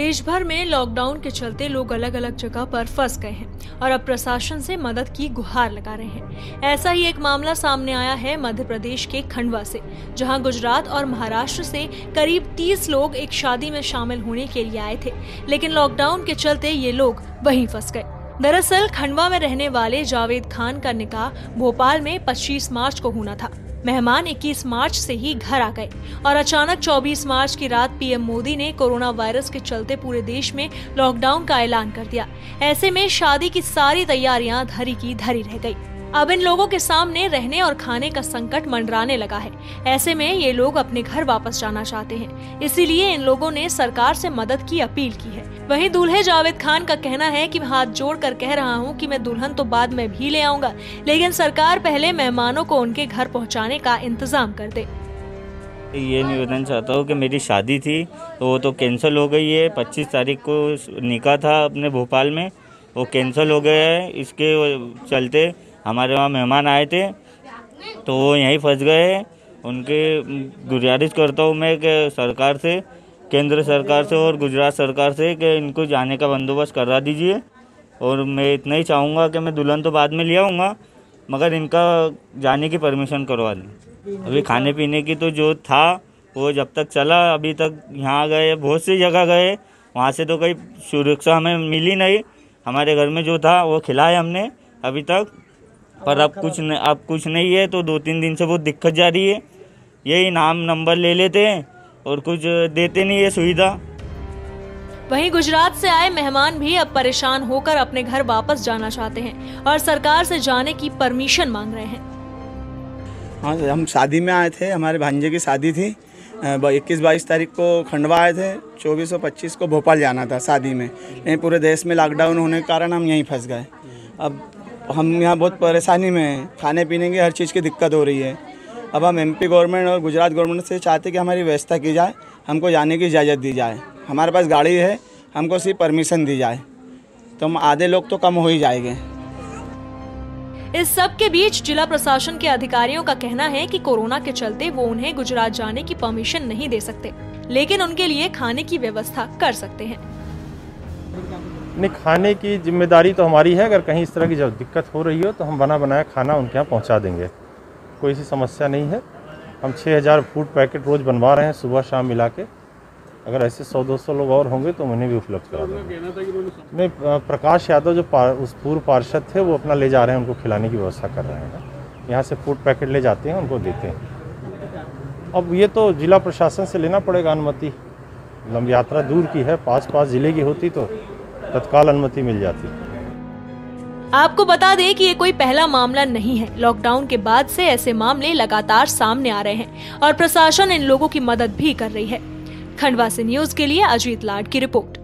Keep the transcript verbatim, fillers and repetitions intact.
देश भर में लॉकडाउन के चलते लोग अलग अलग जगह पर फंस गए हैं और अब प्रशासन से मदद की गुहार लगा रहे हैं। ऐसा ही एक मामला सामने आया है मध्य प्रदेश के खंडवा से, जहां गुजरात और महाराष्ट्र से करीब तीस लोग एक शादी में शामिल होने के लिए आए थे, लेकिन लॉकडाउन के चलते ये लोग वहीं फंस गए। दरअसल खंडवा में रहने वाले जावेद खान का निकाह भोपाल में पच्चीस मार्च को होना था। मेहमान इक्कीस मार्च से ही घर आ गए और अचानक चौबीस मार्च की रात पीएम मोदी ने कोरोना वायरस के चलते पूरे देश में लॉकडाउन का ऐलान कर दिया। ऐसे में शादी की सारी तैयारियां धरी की धरी रह गई। अब इन लोगों के सामने रहने और खाने का संकट मंडराने लगा है। ऐसे में ये लोग अपने घर वापस जाना चाहते हैं, इसीलिए इन लोगों ने सरकार से मदद की अपील की है। वहीं दूल्हे जावेद खान का कहना है कि मैं हाथ जोड़कर कह रहा हूं कि मैं दुल्हन तो बाद में भी ले आऊंगा, लेकिन सरकार पहले मेहमानों को उनके घर पहुंचाने का इंतजाम कर दे। ये निवेदन चाहता हूँ कि मेरी शादी थी तो वो तो कैंसिल हो गई है। पच्चीस तारीख को निकाह था अपने भोपाल में, वो कैंसिल हो गया है। इसके चलते हमारे वहाँ मेहमान आए थे तो वो यहीं फंस गए। उनके गुजारिश करता हूँ मैं कि सरकार से, केंद्र सरकार से और गुजरात सरकार से कि इनको जाने का बंदोबस्त करा दीजिए। और मैं इतना ही चाहूँगा कि मैं दुल्हन तो बाद में ले आऊँगा, मगर इनका जाने की परमिशन करवा दें। अभी खाने पीने की तो जो था वो जब तक चला, अभी तक यहाँ गए, बहुत सी जगह गए, वहाँ से तो कोई सुरक्षा हमें मिली नहीं। हमारे घर में जो था वो खिलाया हमने अभी तक, पर अब कुछ न, अब कुछ नहीं है। तो दो तीन दिन से बहुत दिक्कत जा रही है। यही नाम नंबर ले लेते हैं और कुछ देते नहीं है सुविधा। वहीं गुजरात से आए मेहमान भी अब परेशान होकर अपने घर वापस जाना चाहते हैं और सरकार से जाने की परमिशन मांग रहे हैं। हाँ, हम शादी में आए थे, हमारे भांजे की शादी थी। इक्कीस बाईस तारीख को खंडवा आए थे, चौबीस और पच्चीस को भोपाल जाना था शादी में। यहीं पूरे देश में लॉकडाउन होने के कारण हम यहीं फंस गए। अब हम यहाँ बहुत परेशानी में हैं, खाने पीने की हर चीज़ की दिक्कत हो रही है। अब हम एमपी गवर्नमेंट और गुजरात गवर्नमेंट से चाहते कि हमारी व्यवस्था की जाए, हमको जाने की इजाज़त दी जाए। हमारे पास गाड़ी है, हमको सिर्फ परमिशन दी जाए तो हम आधे लोग तो कम हो ही जाएंगे। इस सब के बीच जिला प्रशासन के अधिकारियों का कहना है कि कोरोना के चलते वो उन्हें गुजरात जाने की परमिशन नहीं दे सकते, लेकिन उनके लिए खाने की व्यवस्था कर सकते हैं। नहीं, खाने की जिम्मेदारी तो हमारी है। अगर कहीं इस तरह की जब दिक्कत हो रही हो तो हम बना बनाया खाना उनके यहाँ पहुँचा देंगे, कोई ऐसी समस्या नहीं है। हम छः हज़ार फूड पैकेट रोज़ बनवा रहे हैं, सुबह शाम मिला के। अगर ऐसे सौ दो सौ लोग और होंगे तो उन्हें भी उपलब्ध करा देंगे। नहीं, प्रकाश यादव जो पार, उस पूर्व पार्षद थे, वो अपना ले जा रहे हैं, उनको खिलाने की व्यवस्था कर रहे हैं। यहाँ से फूड पैकेट ले जाते हैं, उनको देते हैं। अब ये तो जिला प्रशासन से लेना पड़ेगा अनुमति। लंबी यात्रा दूर की है, पास पास जिले की होती तो तत्काल अनुमति मिल जाती। आपको बता दें कि ये कोई पहला मामला नहीं है। लॉकडाउन के बाद से ऐसे मामले लगातार सामने आ रहे हैं और प्रशासन इन लोगों की मदद भी कर रही है। खंडवा से न्यूज के लिए अजीत लाड की रिपोर्ट।